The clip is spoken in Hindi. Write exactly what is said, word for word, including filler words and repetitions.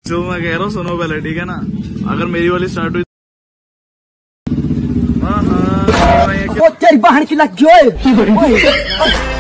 जो मैं कह रहा हूँ सुनो पहले, ठीक है ना। अगर मेरी वाली स्टार्ट हुई तेरी बहन की लग